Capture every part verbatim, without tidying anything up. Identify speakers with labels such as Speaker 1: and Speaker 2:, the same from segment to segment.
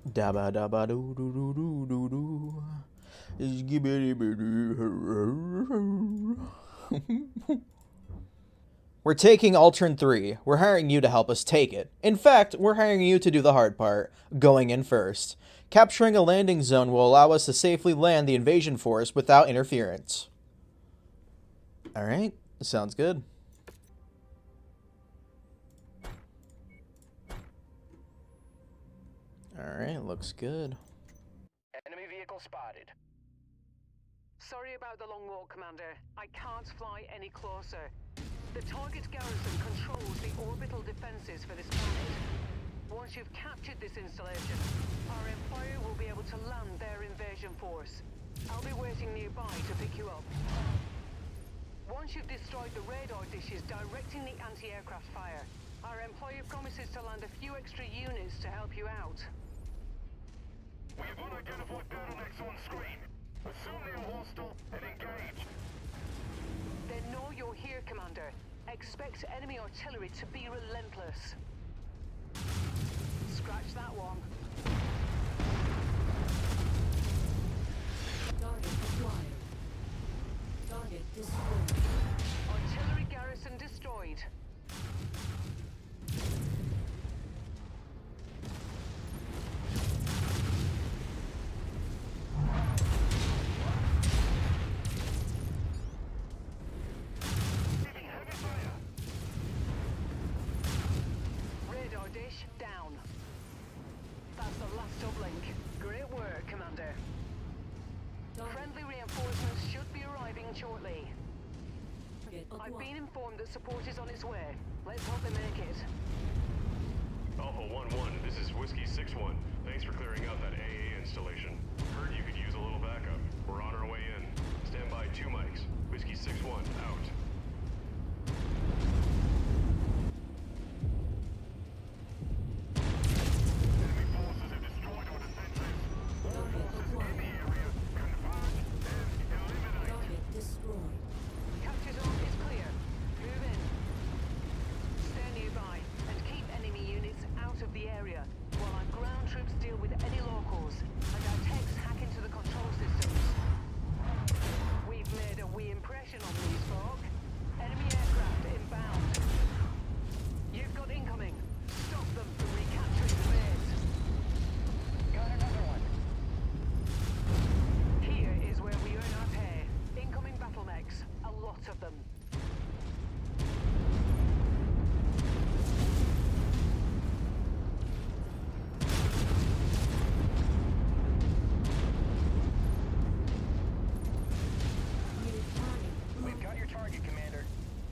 Speaker 1: Dabba dabba doo doo doo doo doo doo. We're taking Altern three. We're hiring you to help us take it. In fact, we're hiring you to do the hard part, going in first. Capturing a landing zone will allow us to safely land the invasion force without interference. Alright, sounds good. Alright, looks good.
Speaker 2: Enemy vehicle spotted.
Speaker 3: Sorry about the long walk, Commander. I can't fly any closer. The target garrison controls the orbital defenses for this planet. Once you've captured this installation, our Empire will be able to land their invasion force. I'll be waiting nearby to pick you up. Once you've destroyed the radar dishes directing the anti-aircraft fire, our Employer promises to land a few extra units to help you out.
Speaker 2: We have unidentified battletechs on screen. Assume they are hostile and engage.
Speaker 3: They know you're here, Commander. Expect enemy artillery to be relentless. Scratch that one.
Speaker 4: Target acquired. Target destroyed.
Speaker 3: Artillery garrison destroyed. Radar dish down. That's the last uplink. Great work, Commander. Friendly reinforcements should be arriving shortly. I've been informed that support is on its way. Let's hope they make it.
Speaker 5: Alpha one one, this is Whiskey six one. Thanks for clearing out that A A installation. Heard you could use a little backup. We're on our way in. Stand by two mics. Whiskey six one, out.
Speaker 2: Enemy forces have destroyed our defenses. All forces in the area, converge and eliminate.
Speaker 4: Target destroyed.
Speaker 3: Capture zone is clear. Move in. Stay nearby and keep enemy units out of the area while our ground troops deal with any locals and our techs hack into the control systems. We've made a wee impression on these folk. Enemy aircraft inbound. You've got incoming. Stop them from recapturing the base.
Speaker 2: Got another one.
Speaker 3: Here is where we earn our pay. Incoming battlemechs. A lot of them.
Speaker 4: New target.
Speaker 2: We've got your target, Commander.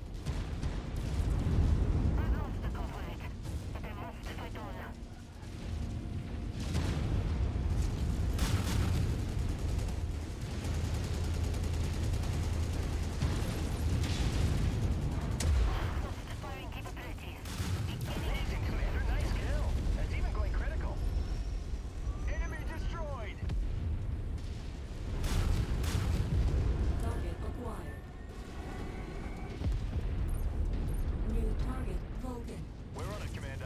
Speaker 2: Amazing, Commander. Nice kill. That's even going critical. Enemy destroyed.
Speaker 4: Target acquired. New target Vulcan.
Speaker 2: We're on it, Commander.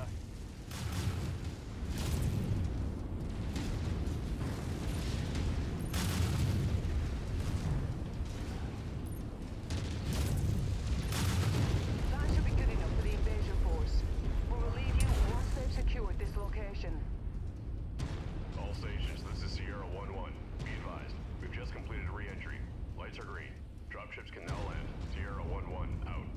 Speaker 3: That should be good enough for the invasion force. We will leave you once they've secured this location.
Speaker 5: All stations, this is Sierra one one. Be advised, we've just completed re-entry. Lights are green. Dropships can now land. Sierra one one, out.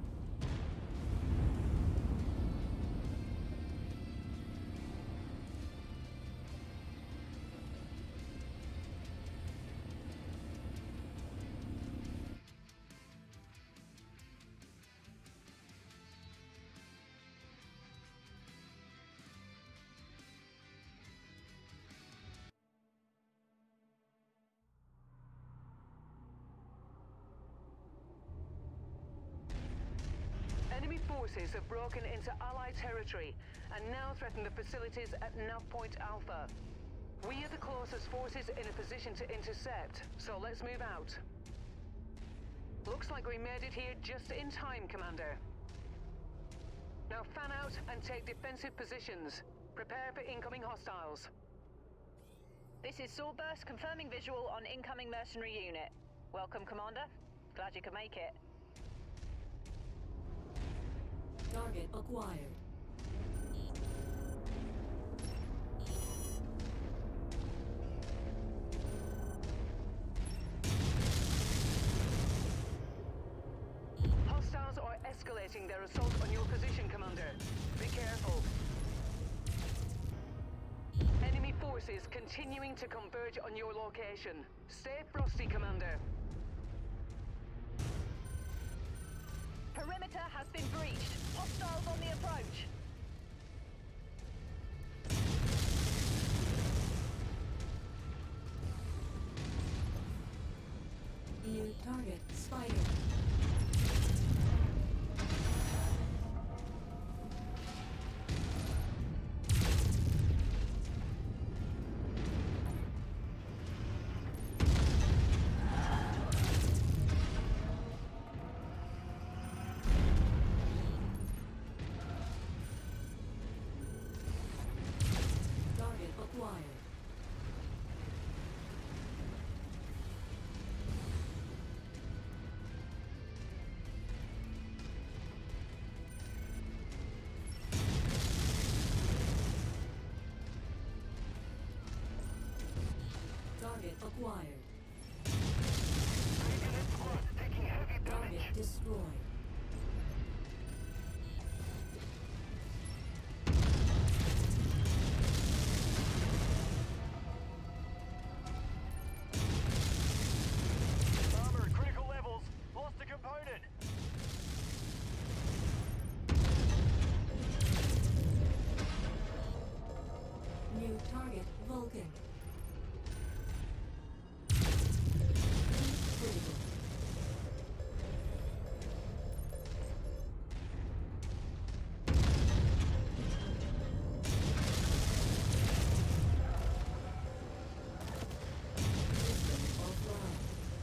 Speaker 3: Enemy forces have broken into Allied territory and now threaten the facilities at Nav Point Alpha. We are the closest forces in a position to intercept, so let's move out. Looks like we made it here just in time, Commander. Now fan out and take defensive positions. Prepare for incoming hostiles. This is Swordburst confirming visual on incoming mercenary unit. Welcome, Commander. Glad you could make it.
Speaker 4: Target acquired.
Speaker 3: Hostiles are escalating their assault on your position, Commander. Be careful. Enemy forces continuing to converge on your location. Stay frosty, Commander. Perimeter has been breached. Hostiles on the approach.
Speaker 4: New target, Spider. Target acquired. Target acquired.
Speaker 2: Unit squad taking heavy damage.
Speaker 4: Target destroyed.
Speaker 2: Armor, critical levels. Lost a component.
Speaker 4: New target, Vulcan. Critical. System offline.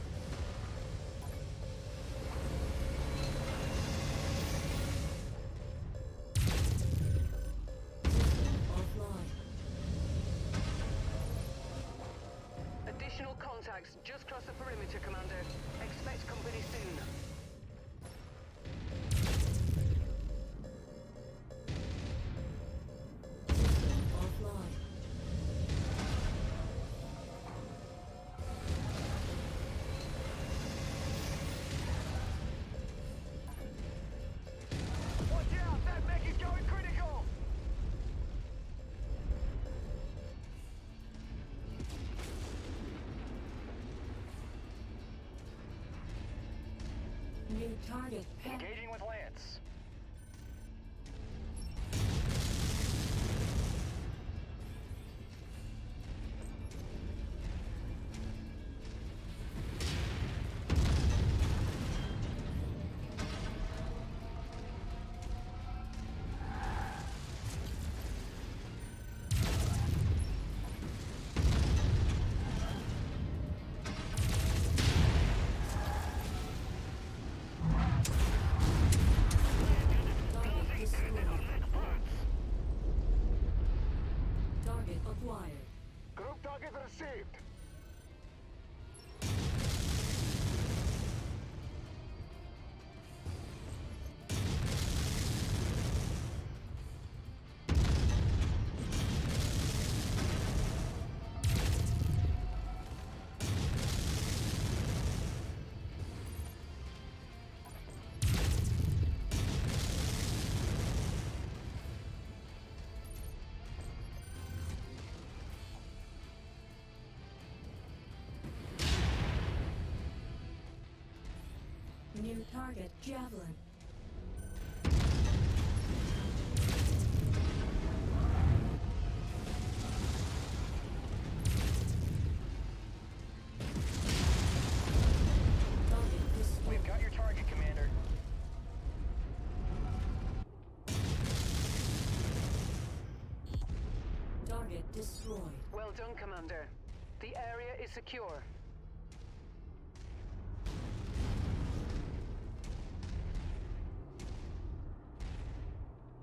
Speaker 4: System offline.
Speaker 3: Additional contacts just crossed the perimeter, Commander. Expect company soon.
Speaker 4: System offline.
Speaker 2: Watch out, that mech is going critical.
Speaker 4: New target, Pep.
Speaker 2: Engaging with Lance.
Speaker 4: Target destroyed. Target acquired.
Speaker 2: Group target received.
Speaker 4: New target, Javelin. Target destroyed.
Speaker 2: We've got your target, Commander.
Speaker 4: Target destroyed.
Speaker 3: Well done, Commander. The area is secure.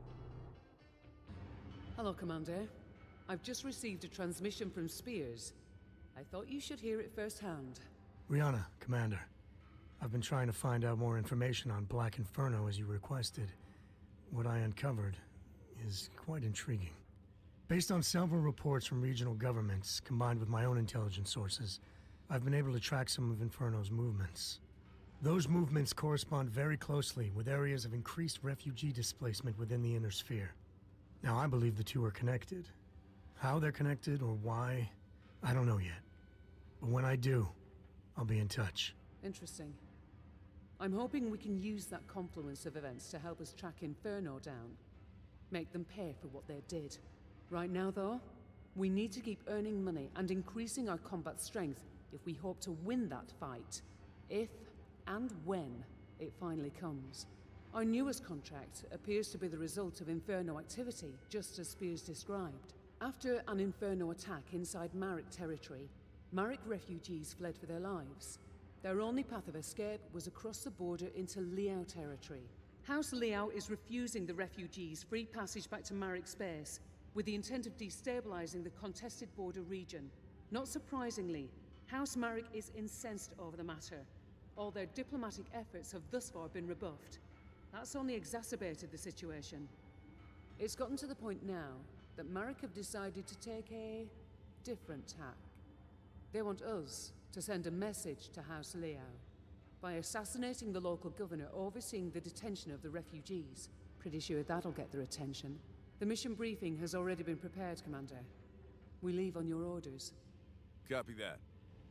Speaker 6: Hello, Commander. I've just received a transmission from Spears. I thought you should hear it firsthand.
Speaker 7: Rihanna, Commander. I've been trying to find out more information on Black Inferno as you requested. What I uncovered is quite intriguing. Based on several reports from regional governments, combined with my own intelligence sources, I've been able to track some of Inferno's movements. Those movements correspond very closely with areas of increased refugee displacement within the Inner Sphere. Now, I believe the two are connected. How they're connected or why, I don't know yet. But when I do, I'll be in touch.
Speaker 6: Interesting. I'm hoping we can use that confluence of events to help us track Inferno down. Make them pay for what they did. Right now, though, we need to keep earning money and increasing our combat strength if we hope to win that fight. If and when it finally comes. Our newest contract appears to be the result of Inferno activity, just as Spears described. After an Inferno attack inside Marek territory, Marek refugees fled for their lives. Their only path of escape was across the border into Liao territory. House Liao is refusing the refugees free passage back to Marek space, with the intent of destabilizing the contested border region. Not surprisingly, House Marek is incensed over the matter. All their diplomatic efforts have thus far been rebuffed. That's only exacerbated the situation. It's gotten to the point now that Marek have decided to take a different tack. They want us to send a message to House Liao by assassinating the local governor overseeing the detention of the refugees. Pretty sure that'll get their attention. The mission briefing has already been prepared, Commander. We leave on your orders.
Speaker 8: Copy that.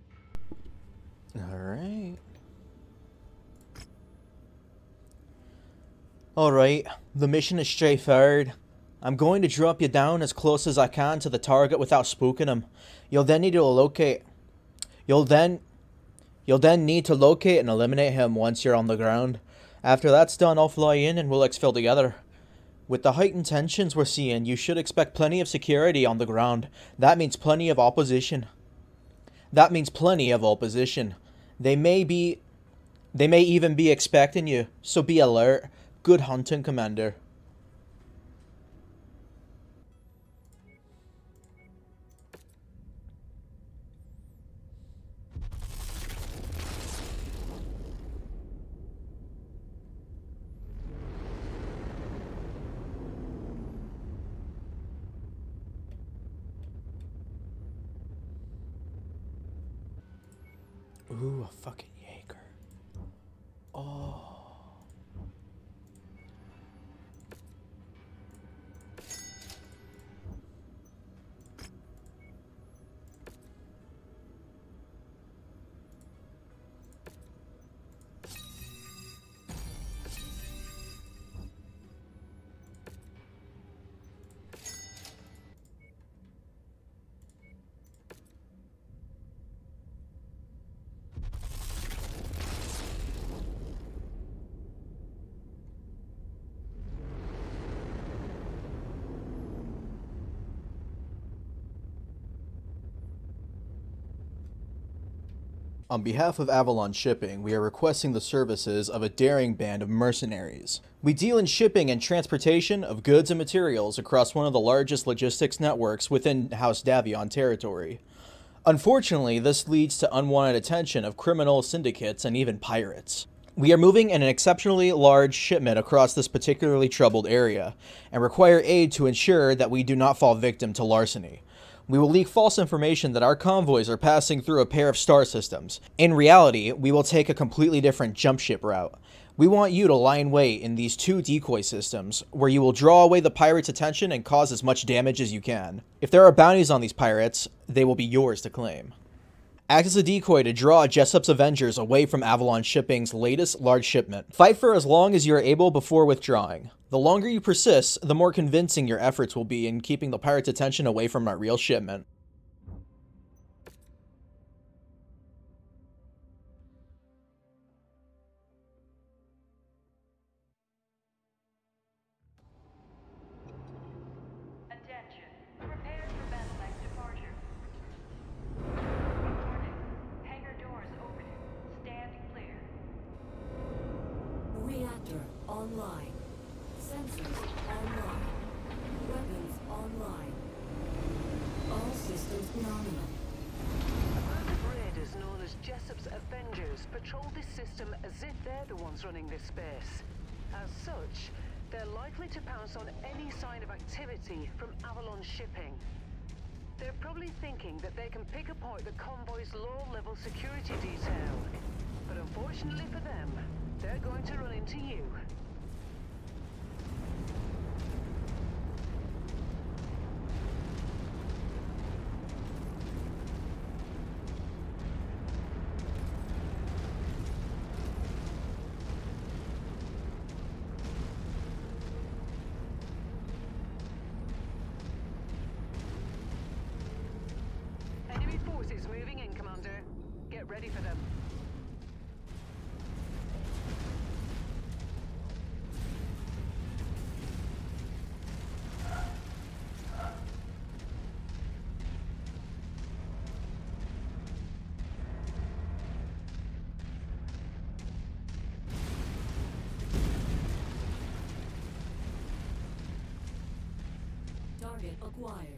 Speaker 1: Alright. Alright, the mission is straightforward. I'm going to drop you down as close as I can to the target without spooking him. You'll then need to locate... You'll then... You'll then need to locate and eliminate him once you're on the ground. After that's done, I'll fly in and we'll exfil together. With the heightened tensions we're seeing, you should expect plenty of security on the ground. That means plenty of opposition. That means plenty of opposition. They may be... They may even be expecting you, so be alert. Good hunting, Commander. Ooh, a fucking Jaeger. Oh. On behalf of Avalon Shipping, we are requesting the services of a daring band of mercenaries. We deal in shipping and transportation of goods and materials across one of the largest logistics networks within House Davion territory. Unfortunately, this leads to unwanted attention of criminal syndicates and even pirates. We are moving in an exceptionally large shipment across this particularly troubled area, and require aid to ensure that we do not fall victim to larceny. We will leak false information that our convoys are passing through a pair of star systems. In reality, we will take a completely different jump ship route. We want you to lie in wait in these two decoy systems, where you will draw away the pirates' attention and cause as much damage as you can. If there are bounties on these pirates, they will be yours to claim. Act as a decoy to draw Jessup's Avengers away from Avalon Shipping's latest large shipment. Fight for as long as you are able before withdrawing. The longer you persist, the more convincing your efforts will be in keeping the pirates' attention away from our real shipment.
Speaker 9: Attention. Prepare for battletech departure. Warning. Hangar doors open. Stand clear.
Speaker 4: Reactor online. Sensors online. Weapons online. All systems nominal.
Speaker 3: Avengers patrol this system as if they're the ones running this space. As such, they're likely to pounce on any sign of activity from Avalon shipping. They're probably thinking that they can pick apart the convoy's low-level security detail. But unfortunately for them, they're going to run into you. Enemy forces moving in, Commander. Get ready for them.
Speaker 4: Target acquired.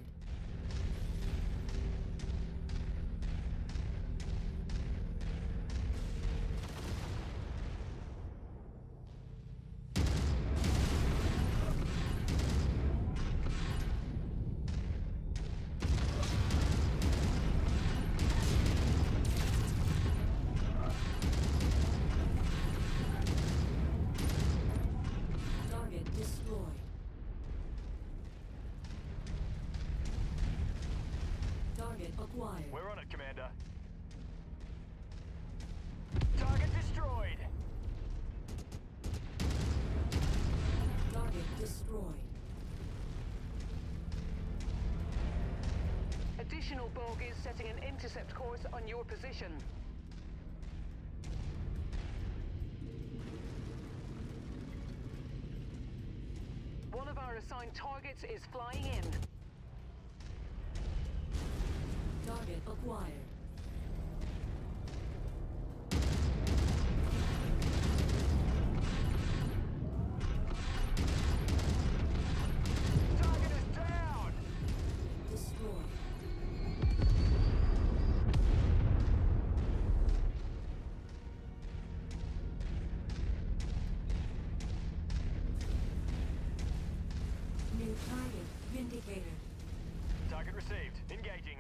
Speaker 4: Target destroyed. Target acquired.
Speaker 8: We're on it, Commander. Target destroyed.
Speaker 4: Target destroyed.
Speaker 3: Additional bogies setting an intercept course on your position. One of our assigned targets is flying in.
Speaker 4: Target acquired.
Speaker 8: Target is down.
Speaker 4: Destroyed. New target vindicated.
Speaker 8: Target received. Engaging.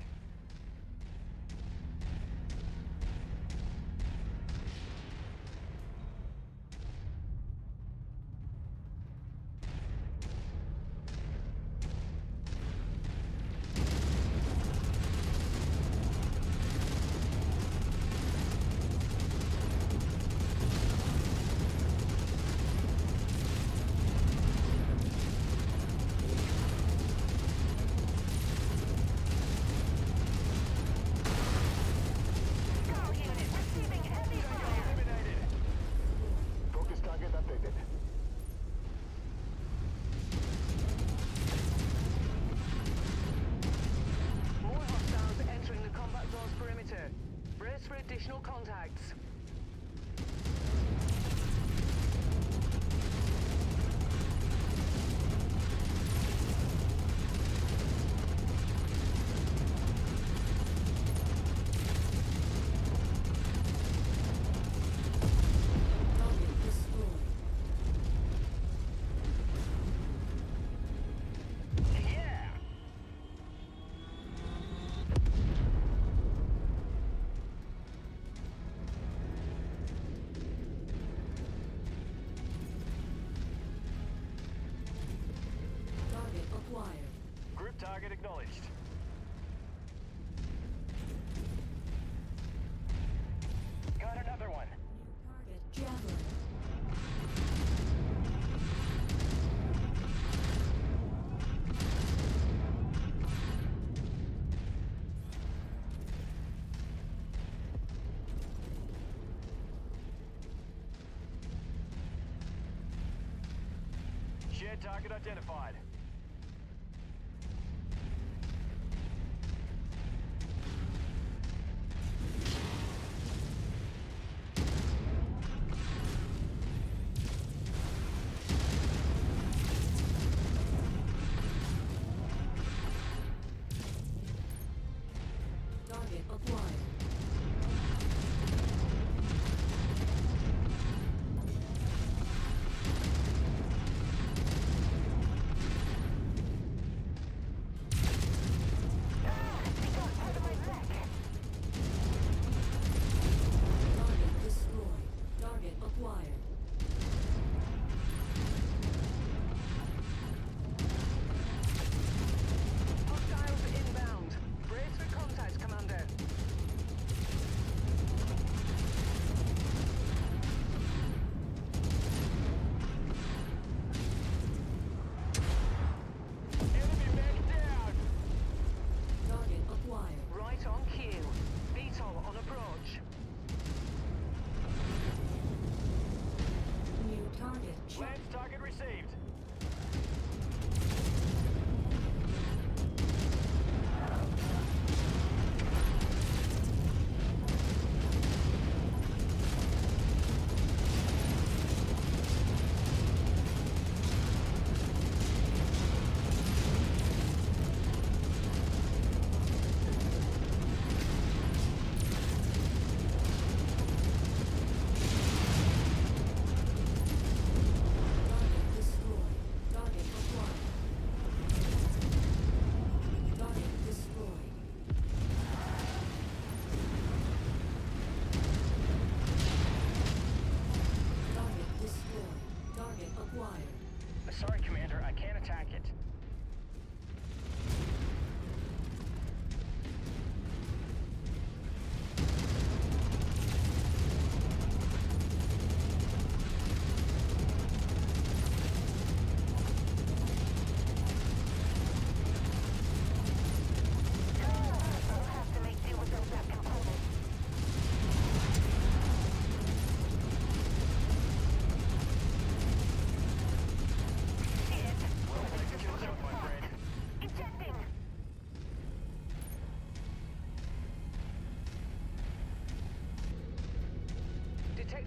Speaker 3: Additional contacts.
Speaker 4: Target destroyed.
Speaker 8: Yeah.
Speaker 4: Target acquired.
Speaker 8: Group target acknowledged. Got another one.
Speaker 4: Target javelin.
Speaker 8: Shared target identified.
Speaker 4: Target acquired.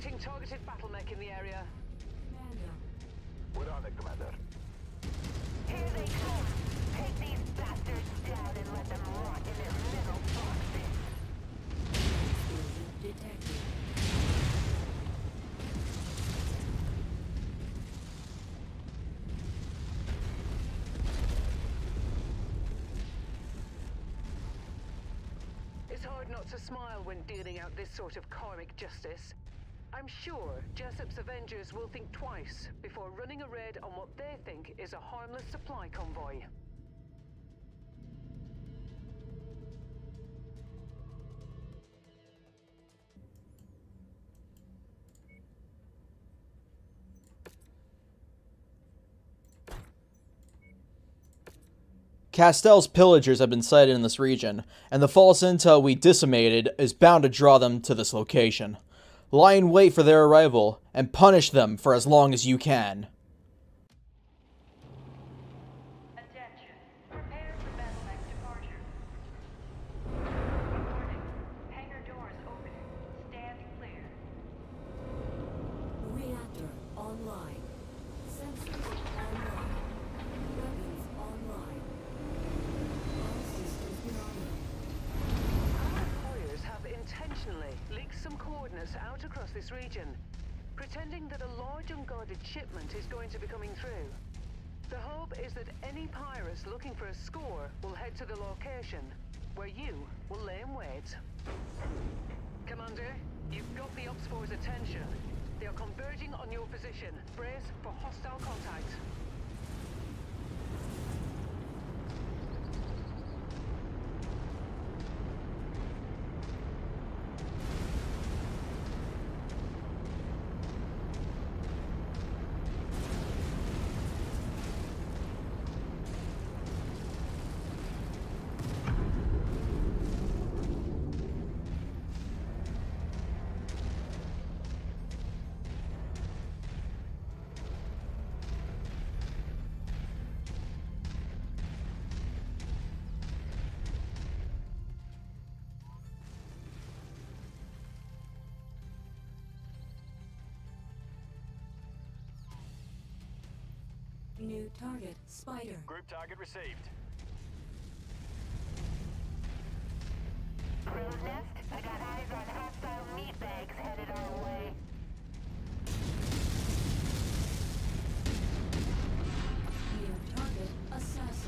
Speaker 3: Detecting targeted battle mech in the area.
Speaker 4: Commander.
Speaker 8: We're on it, Commander.
Speaker 9: Here they come. Take these bastards down and let them rot in their metal boxes.
Speaker 4: Explosion detected.
Speaker 3: It's hard not to smile when dealing out this sort of karmic justice. I'm sure Jessup's Avengers will think twice before running a raid on what they think is a harmless supply convoy.
Speaker 1: Castell's pillagers have been sighted in this region, and the false intel we decimated is bound to draw them to this location. Lie in wait for their arrival, and punish them for as long as you can.
Speaker 9: Attention. Prepare for battletech departure. Warning. Hangar doors opening. Stand clear.
Speaker 4: Reactor online. Sensors online. Weapons online. All systems phenomenal.
Speaker 3: Our employers have intentionally leaked some coordinates out across this region, pretending that a large unguarded shipment is going to be coming through. The hope is that any pirates looking for a score will head to the location, where you will lay in wait. Commander, you've got the Ops Force's attention. They are converging on your position. Brace for hostile contact.
Speaker 4: New target, Spider.
Speaker 8: Group target received.
Speaker 9: Crow's Nest, I got eyes on hostile meatbags headed our way.
Speaker 4: New target, Assassin.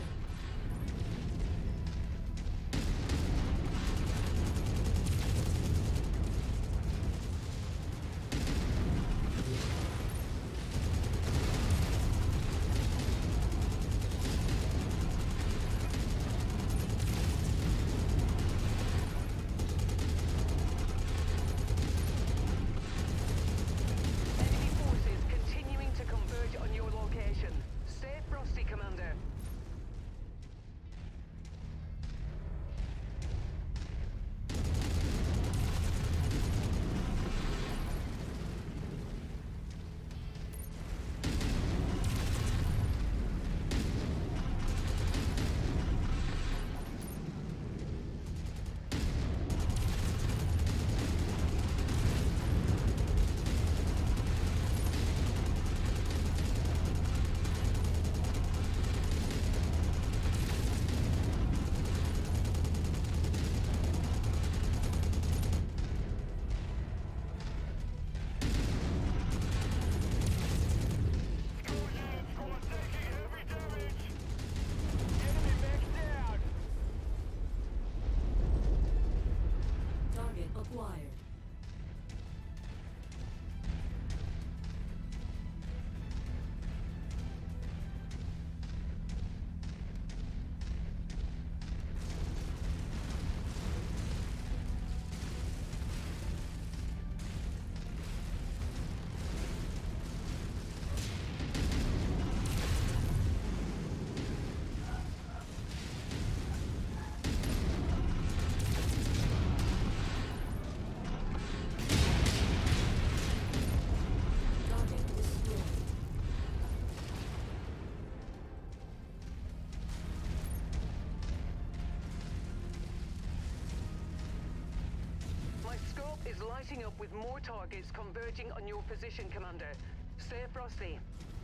Speaker 3: is lighting up with more targets converging on your position, Commander. Stay frosty.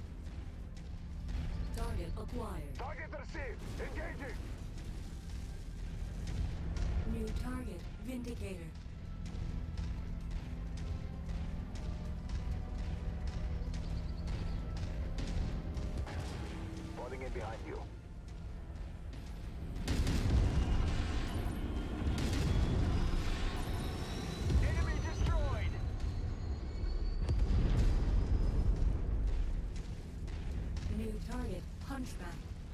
Speaker 4: Target acquired.
Speaker 2: Target received. Engaging.
Speaker 4: New target, Vindicator.
Speaker 8: Falling in behind you. Enemy destroyed!
Speaker 4: New target, Hunchback.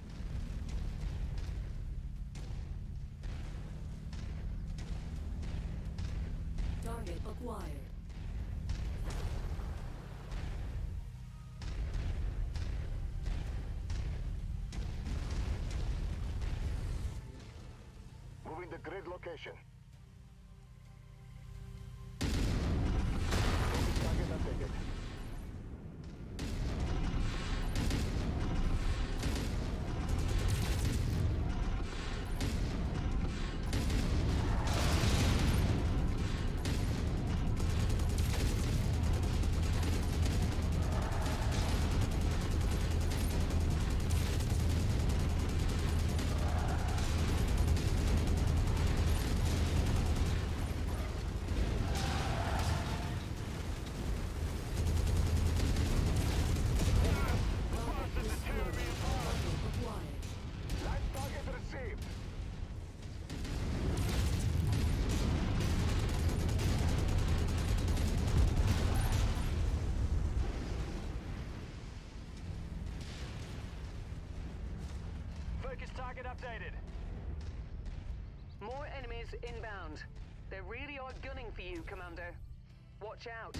Speaker 4: Target acquired.
Speaker 8: Moving the grid location. Target updated. Light target received. Focus target updated.
Speaker 3: More enemies inbound. They really are gunning for you, Commander. Watch out.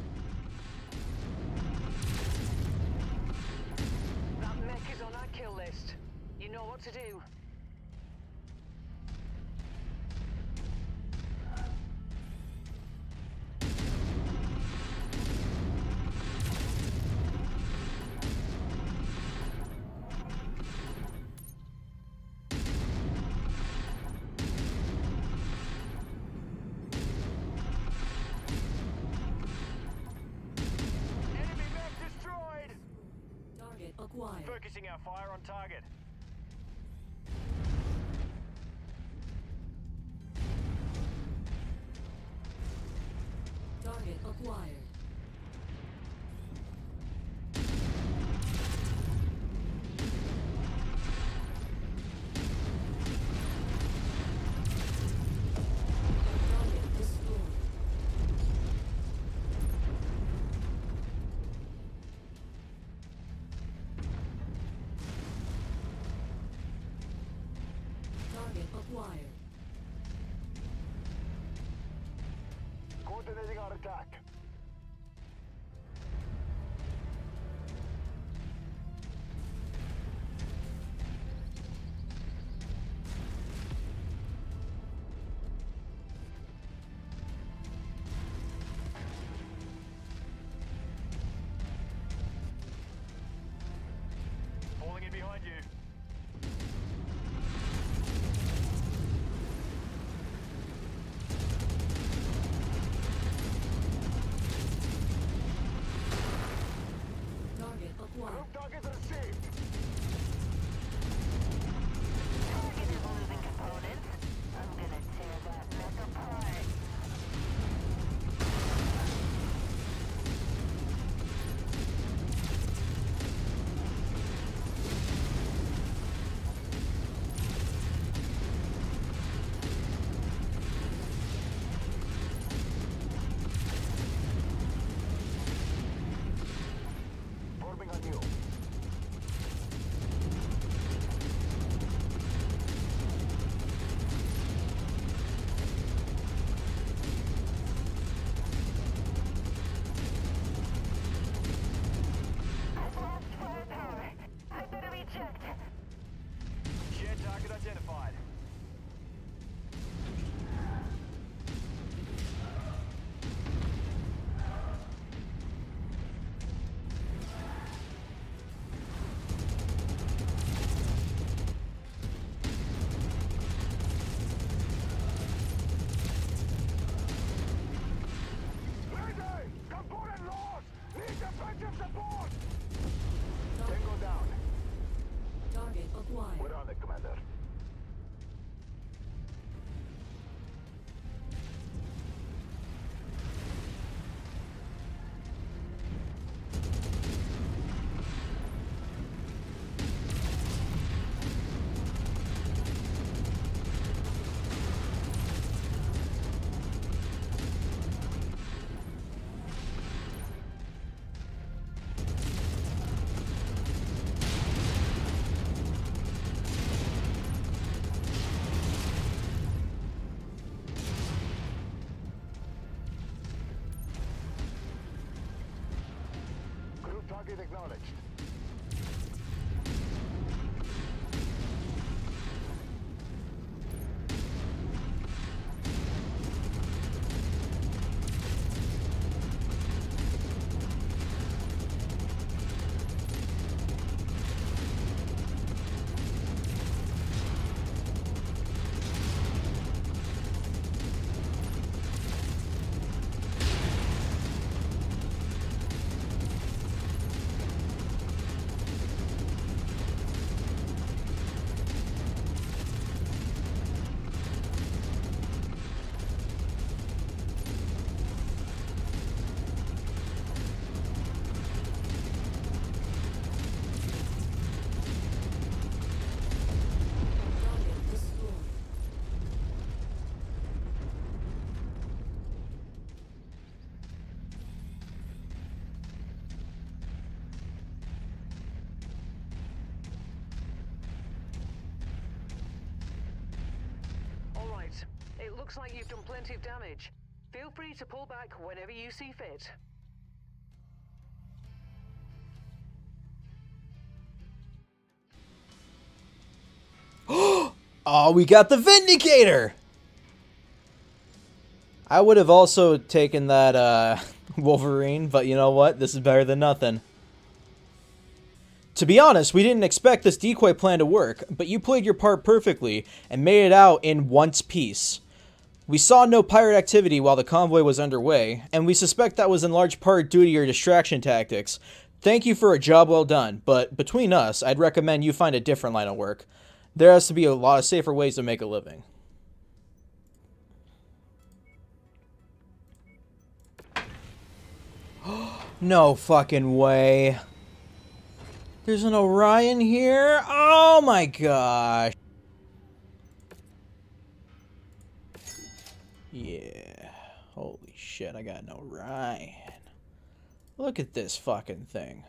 Speaker 3: That mech is on our kill list. You know what to do.
Speaker 8: Enemy mech destroyed.
Speaker 4: Target acquired.
Speaker 8: Focusing our fire on target.
Speaker 4: Target acquired. Target destroyed. Target acquired.
Speaker 8: Coordinating our attack. Falling in behind you.
Speaker 4: Target acquired.
Speaker 8: Group target received.
Speaker 9: Target is losing components. I'm gonna tear that mech apart.
Speaker 8: Forming on you.
Speaker 9: I've lost firepower. I better eject.
Speaker 8: Shared target identified. acknowledged.
Speaker 4: Target destroyed.
Speaker 3: All right. It looks like you've done plenty of damage. Feel free to pull back whenever you see fit.
Speaker 1: Oh, we got the Vindicator! I would have also taken that uh, Wolverine, but you know what? This is better than nothing. To be honest, we didn't expect this decoy plan to work, but you played your part perfectly and made it out in one piece. We saw no pirate activity while the convoy was underway, and we suspect that was in large part due to your distraction tactics. Thank you for a job well done, but between us, I'd recommend you find a different line of work. There has to be a lot of safer ways to make a living. No fucking way. There's an Orion here? Oh my gosh. Yeah. Holy shit, I got an Orion. Look at this fucking thing.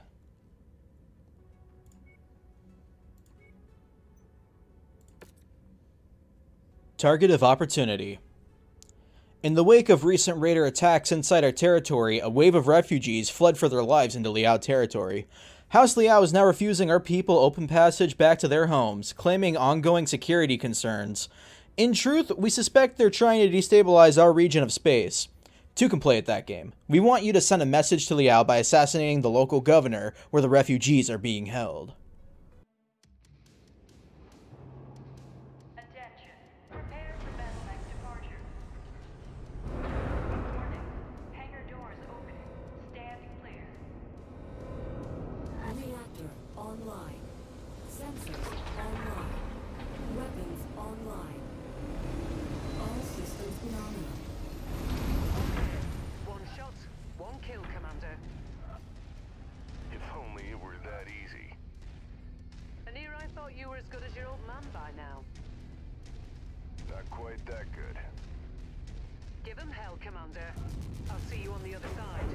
Speaker 1: Target of opportunity. In the wake of recent raider attacks inside our territory, a wave of refugees fled for their lives into Liao territory. House Liao is now refusing our people open passage back to their homes, claiming ongoing security concerns. In truth, we suspect they're trying to destabilize our region of space. Two can play at that game. We want you to send a message to Liao by assassinating the local governor where the refugees are being held.
Speaker 9: Attention. Prepare for battletech departure. Warning. Hangar doors opening. Stand clear.
Speaker 4: Reactor online. Sensors online. Weapons online. All systems nominal.
Speaker 3: One shot, one kill, Commander.
Speaker 5: If only it were that easy.
Speaker 3: Anir, I thought you were as good as your old man by now.
Speaker 5: Not quite that good.
Speaker 3: Give him hell, Commander. I'll see you on the other side.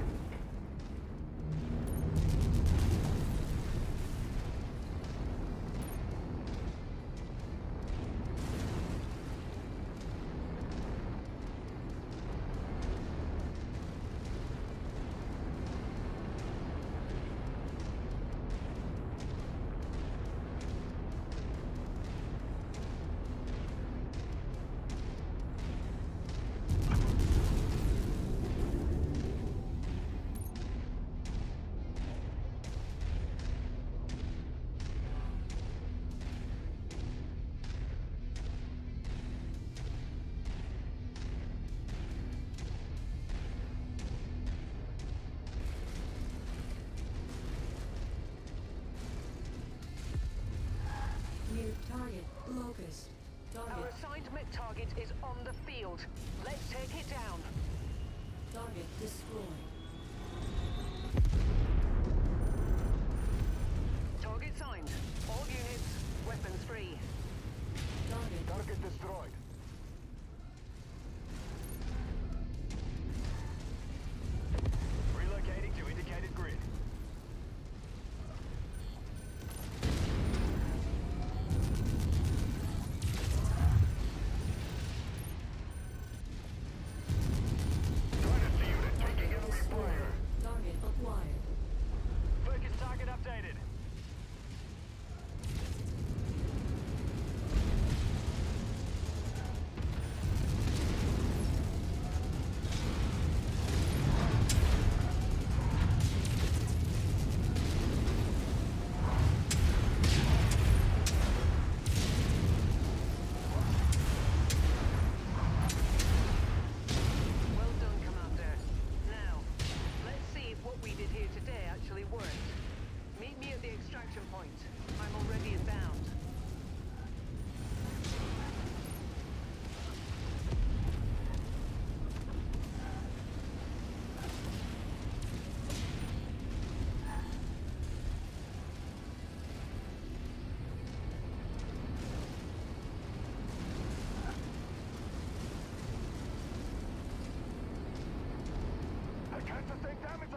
Speaker 4: New target locust.
Speaker 3: Our
Speaker 4: Target.
Speaker 3: assigned mech target is on the field. Let's take it down.
Speaker 4: Target destroyed.
Speaker 3: Target signed. All units, weapons free.
Speaker 4: Target.
Speaker 8: Target destroyed. Relocating to indicated grid.
Speaker 4: Target destroyed. Target acquired.
Speaker 8: Focus target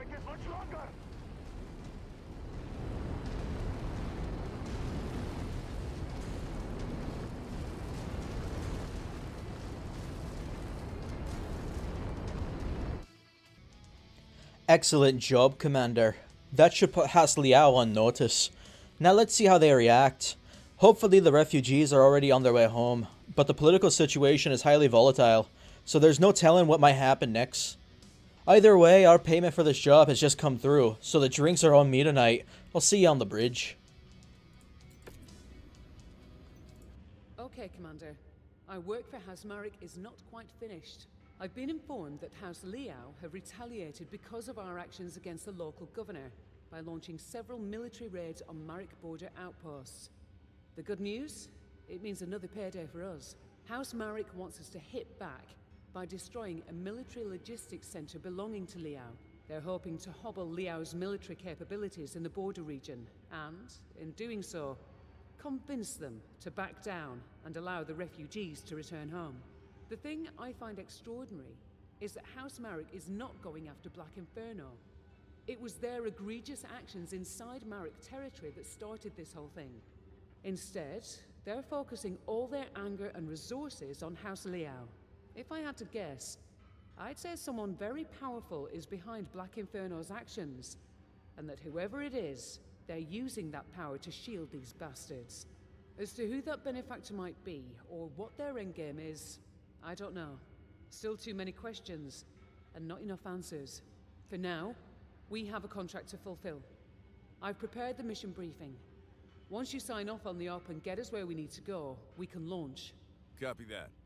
Speaker 8: fight this much longer!
Speaker 1: Excellent job, Commander. That should put Has Liao on notice. Now let's see how they react. Hopefully the refugees are already on their way home, but the political situation is highly volatile, so there's no telling what might happen next. Either way, our payment for this job has just come through, so the drinks are on me tonight. I'll see you on the bridge.
Speaker 6: Okay, Commander. Our work for House Marek is not quite finished. I've been informed that House Liao have retaliated because of our actions against the local governor by launching several military raids on Marek border outposts. The good news? It means another payday for us. House Marek wants us to hit back by destroying a military logistics center belonging to Liao. They're hoping to hobble Liao's military capabilities in the border region and, in doing so, convince them to back down and allow the refugees to return home. The thing I find extraordinary is that House Marek is not going after Black Inferno. It was their egregious actions inside Marek territory that started this whole thing. Instead, they're focusing all their anger and resources on House Liao. If I had to guess, I'd say someone very powerful is behind Black Inferno's actions, and that whoever it is, they're using that power to shield these bastards. As to who that benefactor might be, or what their endgame is, I don't know. Still too many questions, and not enough answers. For now, we have a contract to fulfill. I've prepared the mission briefing. Once you sign off on the op and get us where we need to go, we can launch.
Speaker 10: Copy that.